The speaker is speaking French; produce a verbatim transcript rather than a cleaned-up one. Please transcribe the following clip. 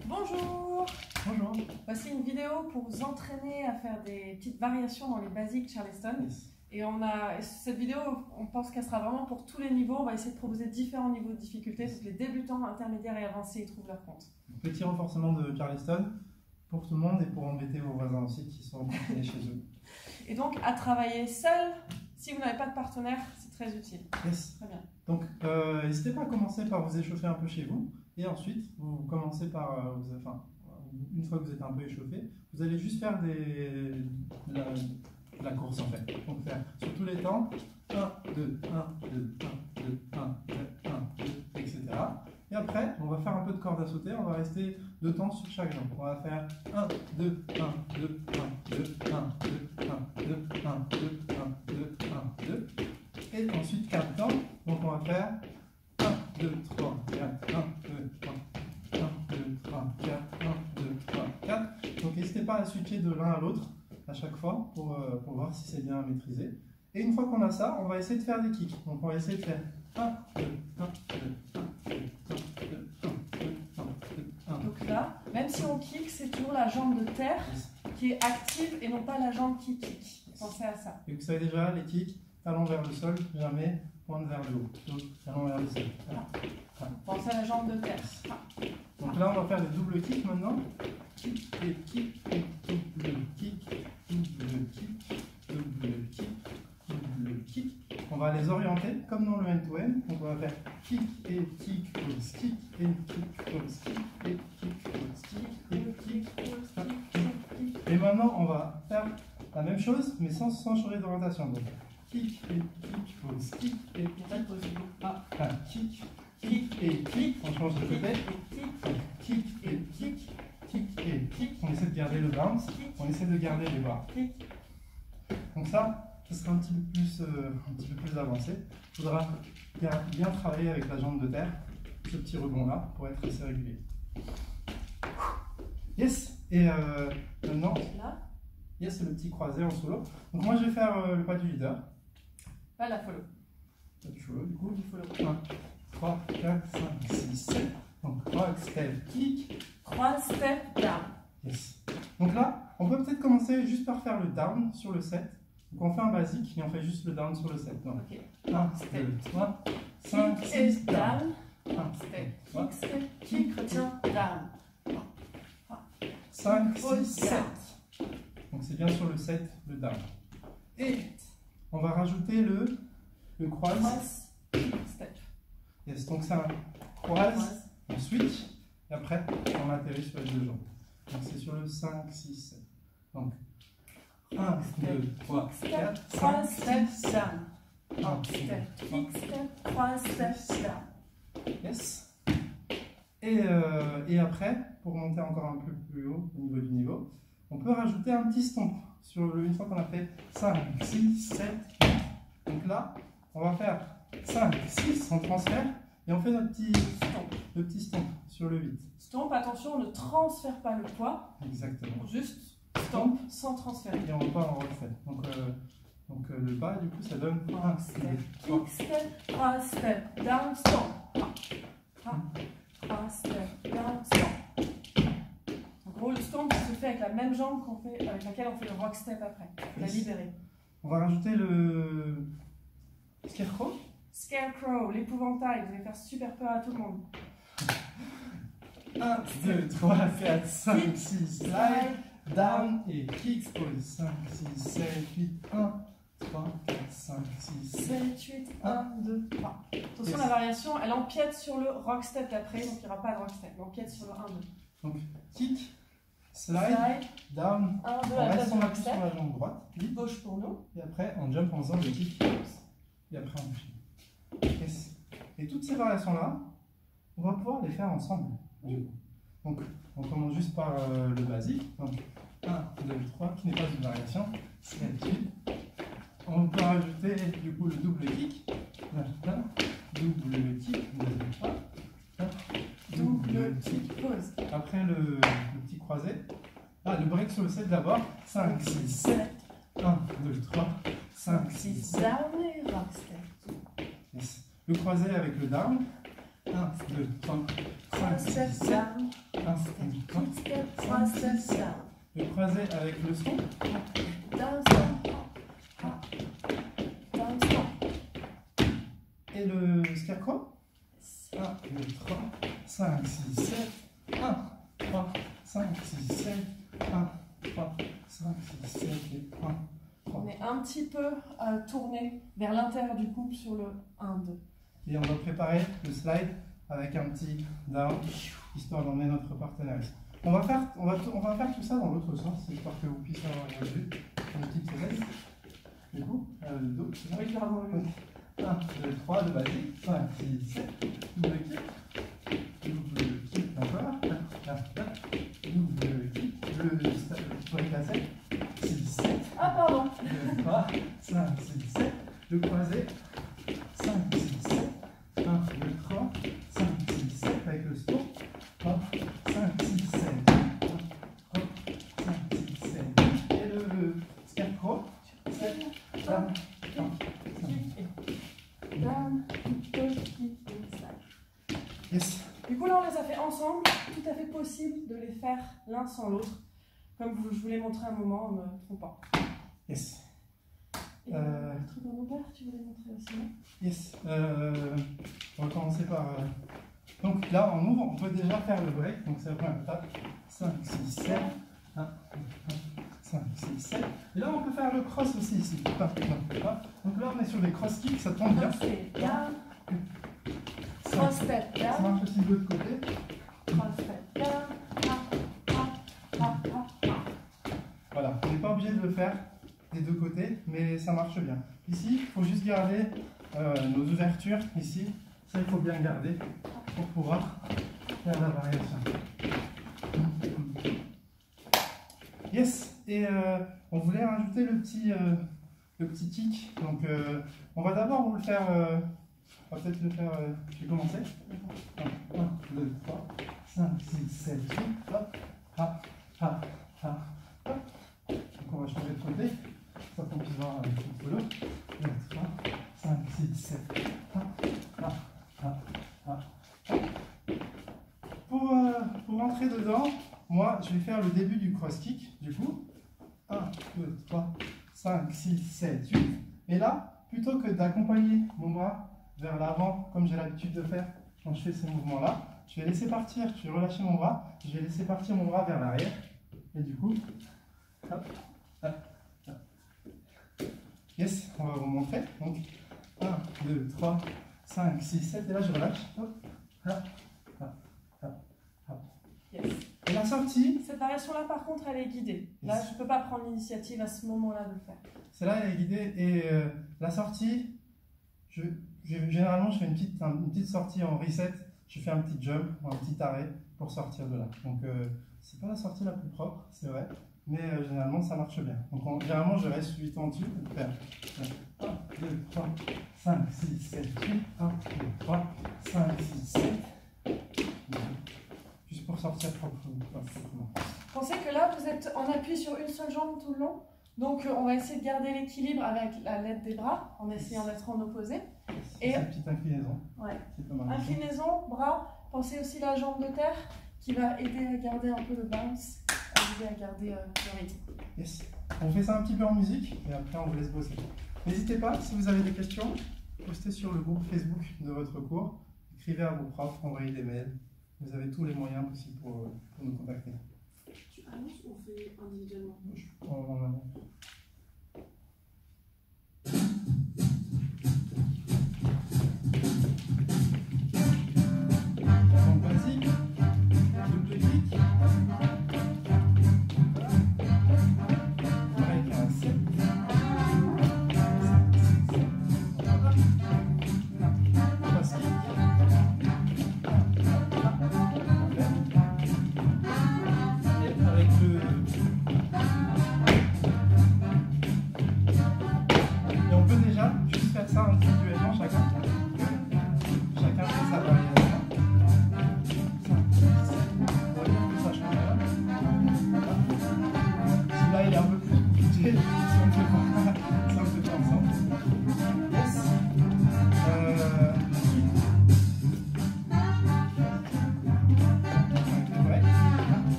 Bonjour. Bonjour. Voici une vidéo pour vous entraîner à faire des petites variations dans les basiques Charleston. Yes. Et on a et cette vidéo, on pense qu'elle sera vraiment pour tous les niveaux. On va essayer de proposer différents niveaux de difficulté pour que les débutants, intermédiaires et avancés y trouvent leur compte. Petit renforcement de Charleston pour tout le monde et pour embêter vos voisins aussi qui sont confinés chez eux. Et donc à travailler seul, si vous n'avez pas de partenaire, c'est très utile. Yes. Très bien. Donc euh, n'hésitez pas à commencer par vous échauffer un peu chez vous et ensuite vous commencez par, euh, vous, enfin, une fois que vous êtes un peu échauffé, vous allez juste faire des, la, la course en fait. Donc faire sur tous les temps un, deux, un, deux, un, deux, un, deux, un, deux, et cetera. Et après, on va faire un peu de corde à sauter, on va rester deux temps sur chaque jambe. On va faire un, deux, un, deux, un, deux, un, deux, un, deux, un, deux, un, deux, un, deux. Et ensuite quatre temps. Donc on va faire un, deux, trois, quatre, un, deux, trois, un, deux, trois, quatre, un, deux, trois, quatre. Donc n'hésitez pas à switcher de l'un à l'autre à chaque fois pour, euh, pour voir si c'est bien maîtrisé. Et une fois qu'on a ça, on va essayer de faire des kicks. Donc on va essayer de faire un, deux, un, deux, un, deux, un, deux, un, deux, un, deux, un. Donc là, même si on kick, c'est toujours la jambe de terre qui est active et non pas la jambe qui kick. Pensez à ça. Et vous savez déjà, les kicks, talons vers le sol, jamais pointe vers le haut. Donc talons vers le sol. Voilà. Voilà. Pensez à la jambe de terre. Donc là, on va faire des doubles kicks maintenant. Kick et kick et double kick, double kick, double kick, double kick. On va les orienter comme dans le end-to-end. Donc on va faire kick et kick, pause, kick et kick, pause, kick et kick, pause, kick et kick, pause, kick. Et maintenant, on va faire la même chose, mais sans, sans changer d'orientation. Donc kick et kick, pause, kick et kick, ah, ah, kick, kick et kick. On change de côté. Kick et kick, kick et kick. On essaie de garder le bounce. On essaie de garder les bras. Donc ça, ce sera un petit peu plus, euh, un petit peu plus avancé. Il faudra bien, bien travailler avec la jambe de terre, ce petit rebond là, pour être assez régulier. Yes. Et euh, maintenant, yes, c'est le petit croisé en solo. Donc moi, je vais faire euh, le pas du leader. Pas la follow. Pas du follow, du coup. Du follow. un, trois, quatre, cinq, six, sept. Donc rock, step, kick. trois step down. Yes. Donc là, on peut peut-être commencer juste par faire le down sur le set. Donc on fait un basique et on fait juste le down sur le set. Donc Ok. un, deux, trois, cinq, Kick six, et down. un, Step, kick, step, kick, retiens, down. cinq, Pause, six, sept. Donc c'est bien sur le set, le down. Et on va rajouter le, le croise. Croise, step. Yes, donc c'est un croise, on switch, et après on atterrit sur les deux jambes. Donc c'est sur le cinq, six, sept. Donc un, deux, trois, quatre, trois cinq, step six, down. un, Step, kick, step, trois step down. yes. Et, euh, et après, pour monter encore un peu plus haut au niveau du niveau, on peut rajouter un petit stomp sur le, une fois qu'on a fait cinq, six, sept, huit. Donc là, on va faire cinq, six, on transfère et on fait notre petit stomp, le petit stomp sur le huit. Stomp, attention, ne transfère pas le poids. Exactement. Juste stomp sans transférer. Et on repart en refait. Donc, euh, donc euh, le bas, du coup, ça donne un, Step, deux, trois. kick, step, trois step, down, stomp. trois step, down, stomp. En gros, le stomp se fait avec la même jambe qu'on fait, avec laquelle on fait le rock step après. La Yes. libérer. On va rajouter le scarecrow. Scarecrow, l'épouvantail, vous allez faire super peur à tout le monde. un, deux, trois, quatre, cinq, six, slide, down et kick, pause. cinq, six, sept, huit, un, trois, quatre, cinq, six, sept, sept, huit, un, deux, trois. Attention, la variation, elle empiète sur le rock step d'après, donc il n'y aura pas de rock step. Elle empiète sur le un, deux. Donc, kick, slide, Slide, down. un, deux, On à la reste place sur du la, rock sur step. la jambe droite. Vite. Gauche pour nous. Et après, on jump en faisant le kick. Et après, on enchaîne. Yes. Et toutes ces variations-là, on va pouvoir les faire ensemble. Du coup. Donc, on commence juste par euh, le basique. Donc, un, deux, trois, qui n'est pas une variation. sept, huit. On peut rajouter du coup le double kick. Là, double kick. Deuxième fois. Là, double kick. Pause. Après le, le petit croisé. Ah, le break sur le set d'abord. cinq, six, sept. un, deux, trois, cinq, six, sept. Down et rock step. Yes. Le croisé avec le down. un, deux, trois, cinq, six, sept. Down. un, step, trois, kick step, trois steps down. Le croisé avec le stomp. Down stomp, hop, down stomp. Et le scarecrow. un, deux, trois, cinq, six, sept. un, trois, cinq, six, sept. un, trois, cinq, six, sept et un. On est un petit peu euh, tourné vers l'intérieur du couple sur le un, deux. Et on va préparer le slide avec un petit down, histoire d'emmener notre partenaire ici. On va faire, on va, on va faire tout ça dans l'autre sens, histoire que vous puissiez avoir une vue, une petite séquence. Du coup, euh, le dos, c'est Oui, clairement. un, deux, trois, de basique, cinq, six, sept, double kick, double kick encore, double kick, le tourelle à sec, six, sept, Ah, pardon. deux, trois, cinq, six, sept, le croisé, cinq, six, sept, un, deux, trois, cinq, six, sept, avec le stop, trois, cinq, six, sept, un, trois, cinq, six, sept, et le scarecrow, sept, un, Down, kick, kick, slide. yes. Du coup, là, on les a fait ensemble. Tout à fait possible de les faire l'un sans l'autre. Comme vous, je vous l'ai montré un moment, en me trompant. Yes. Et Euh... le truc en ouvert, tu voulais montrer aussi, non? Yes. Euh, on va commencer par. Euh... Donc là, on ouvre, on peut déjà faire le break. Donc c'est la première étape. cinq, six, sept. un, cinq, six, sept. Et là, on peut faire le cross aussi ici. Enfin, non, pas. Donc là, on est sur des cross kicks, ça tombe bien. C'est down. Trois steps Ça down. marche aussi de l'autre côté. Trois steps down. Hop, hop, hop, hop, hop. Voilà, on n'est pas obligé de le faire des deux côtés, mais ça marche bien. Ici, il faut juste garder euh, nos ouvertures. Ici, ça, il faut bien garder pour pouvoir faire la variation. Yes, et euh, on voulait rajouter le petit, euh, le petit kick. Donc, euh, on va d'abord vous le faire. Euh, on va peut-être le faire. Euh, je vais commencer. un, deux, trois, cinq, six, sept, huit. Hop, hop, hop, hop, hop. Donc, on va changer de côté. Pour qu'on puisse voir avec le solo. deux, trois, cinq, six, sept. Hop, hop, hop, hop, hop. Pour, euh, pour rentrer dedans, moi, je vais faire le début du cross kick, du coup. un, deux, trois, cinq, six, sept, huit. Et là, plutôt que d'accompagner mon bras vers l'avant, comme j'ai l'habitude de faire quand je fais ces mouvements-là, je vais laisser partir, je vais relâcher mon bras, je vais laisser partir mon bras vers l'arrière. Et du coup, hop, hop, hop. Yes, on va vous montrer. Donc, un, deux, trois, cinq, six, sept. Et là, je relâche. Hop, hop, hop, hop, hop. Yes. Et la sortie, Cette variation-là, par contre, elle est guidée. Là, Yes. je ne peux pas prendre l'initiative à ce moment-là de le faire. celle-là, elle est guidée. Et euh, la sortie, je, je- généralement, je fais une petite, un- une petite sortie en reset. Je fais un petit jump, un petit arrêt pour sortir de là. Donc, euh, c'est pas la sortie la plus propre, c'est vrai. Mais euh, généralement, ça marche bien. Donc, on- généralement, je reste huit en dessus. Donc, faire un, deux, trois, cinq, six, sept, huit. un, deux, trois, cinq, six, sept. Juste pour sortir proprement. Pensez que là, vous êtes en appui sur une seule jambe tout le long. Donc, euh, on va essayer de garder l'équilibre avec la l'aide des bras, en essayant d'être en opposé. Et- Cette petite inclinaison. Ouais. C'est pas mal. Inclinaison, bras. Pensez aussi à la jambe de terre qui va aider à garder un peu le bounce, à aider à garder euh, le rythme. Yes. On fait ça un petit peu en musique et après on vous laisse bosser. N'hésitez pas, si vous avez des questions, postez sur le groupe Facebook de votre cours, écrivez à vos profs, envoyez des mails. Vous avez tous les moyens possibles pour, pour nous contacter. Tu annonces ou on fait individuellement? On- on- Donc basique, double kick, avec un sept, cross kick, et avec le et on peut déjà juste faire ça individuellement chacun. Chacun fait sa variation.